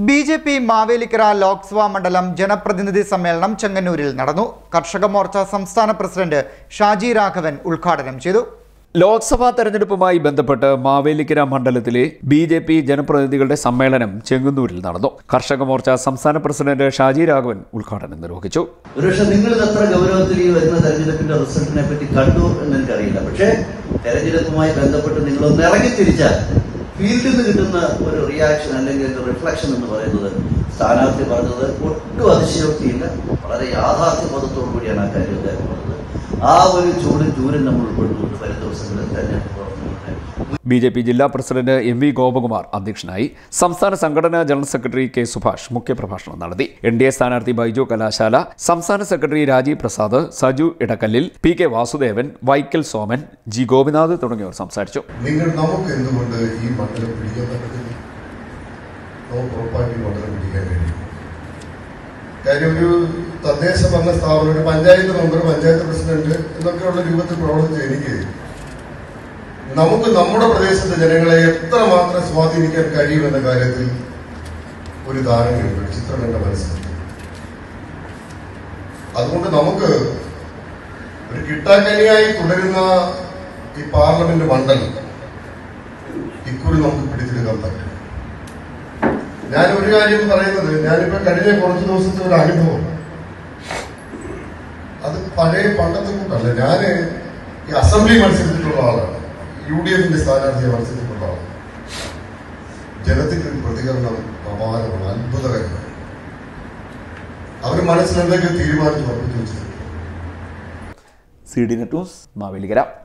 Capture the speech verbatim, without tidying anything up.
B J P Mavelikkara Lok Sabha മണ്ഡലം ജനപ്രതിനിധി സമ്മേളനം ചെങ്ങന്നൂരിൽ നടന്നു. കർഷക മോർച്ച സംസ്ഥാന പ്രസിഡന്റ് ഷാജി രാഘവൻ ഉദ്ഘാടനം ചെയ്തു. ലോക്സഭാ തെരഞ്ഞെടുപ്പുമായി ബന്ധപ്പെട്ട് മാവേലിക്കര മണ്ഡലത്തിലെ ബി ജെ പി ജനപ്രതിനിധികളുടെ സമ്മേളനം ചെങ്ങന്നൂരിൽ നടന്നു. കർഷക മോർച്ച സംസ്ഥാന പ്രസിഡന്റ് ഷാജി രാഘവൻ ഉദ്ഘാടനം നിർവഹിച്ചു. ഒരുപക്ഷെ നിങ്ങൾ എത്ര ഗൗരവത്തിൽ ഈ വരുന്ന തെരഞ്ഞെടുപ്പിന്റെ റിസൾട്ടിനെ പറ്റി കണ്ടു എന്ന് എനിക്കറിയില്ല. പക്ഷേ തെരഞ്ഞെടുപ്പുമായി ബന്ധപ്പെട്ട് നിങ്ങളൊന്ന് ഇറങ്ങി തിരിച്ചാൽ ഫീൽഡിൽ നിന്ന് കിട്ടുന്ന ഒരു റിയാക്ഷൻ അല്ലെങ്കിൽ റിഫ്ലക്ഷൻ എന്ന് പറയുന്നത് സ്ഥാനാർത്ഥി പറഞ്ഞത് ഒട്ടും അതിശയോക്തിയില്ല, വളരെ യാഥാർത്ഥ്യബോധത്തോടു കൂടിയാണ് ആ കാര്യം അദ്ദേഹം പറഞ്ഞത്. ആ ഒരു ചൂടും ചൂരും നമ്മൾ ഉൾപ്പെടുന്നുണ്ട് വരും ദിവസങ്ങളിൽ തെരഞ്ഞെടുപ്പ് പ്രവർത്തനങ്ങൾ. ബി ജെ പി ജില്ലാ പ്രസിഡന്റ് എം വി ഗോപകുമാർ അധ്യക്ഷനായി. സംസ്ഥാന സംഘടനാ ജനറൽ സെക്രട്ടറി കെ സുഭാഷ് മുഖ്യപ്രഭാഷണം നടത്തി. എൻ ഡി എ സ്ഥാനാർത്ഥി ബൈജു കലാശാല, സംസ്ഥാന സെക്രട്ടറി രാജീവ് പ്രസാദ്, സജു ഇടക്കല്ലിൽ, P K Vasudevan, Vaikkal Soman, G Gopinath തുടങ്ങിയവർ സംസാരിച്ചു. നിങ്ങൾ നമുക്ക് എന്തുകൊണ്ട് ഈ മണ്ഡലം പിടിക്കാൻ പറ്റത്തില്ല? നമുക്ക് ഉറപ്പായിട്ട് ഈ മണ്ഡലം പിടിക്കാൻ കഴിയും. കാര്യം ഒരു തദ്ദേശ ഭരണ സ്ഥാപനം, ഒരു പഞ്ചായത്ത് മെമ്പർ, പഞ്ചായത്ത് പ്രസിഡന്റ് എന്നൊക്കെയുള്ള രൂപത്തിൽ പ്രവർത്തിച്ച എനിക്ക് നമുക്ക് നമ്മുടെ പ്രദേശത്തെ ജനങ്ങളെ എത്രമാത്രം സ്വാധീനിക്കാൻ കഴിയുമെന്ന കാര്യത്തിൽ ഒരു ധാരണയുണ്ട്, ഒരു ചിത്രം എന്റെ മനസ്സിലുണ്ട്. അതുകൊണ്ട് നമുക്ക് ഒരു കിട്ടാക്കനിയായി തുടരുന്ന ഈ പാർലമെന്റ് മണ്ഡലം ഇക്കുറി നമുക്ക് പിടിച്ചെടുക്കാൻ പറ്റും. ഞാൻ ഒരു കാര്യം പറയുന്നത്, ഞാനിപ്പോ കഴിഞ്ഞ കുറച്ച് ദിവസത്തെ ഒരു അനുഭവം, അത് പഴയ പണ്ടത്തെ കൂട്ടല്ല. ഞാന് ഈ അസംബ്ലി മത്സരിച്ചിട്ടുള്ള ആളാണ്, യു ഡി എഫിന്റെ സ്ഥാനാർത്ഥിയെ മത്സരിച്ചിട്ടുള്ള ആളാണ്. ജനത്തിന്റെ ഒരു പ്രതികരണം അപാരമാണ്, അത്ഭുതകരമാണ്. അവര് മനസ്സിൽ എന്തൊക്കെ തീരുമാനിച്ചു ഉറപ്പിച്ചു വെച്ചിട്ടുണ്ട്. C D net news Mavelikkara.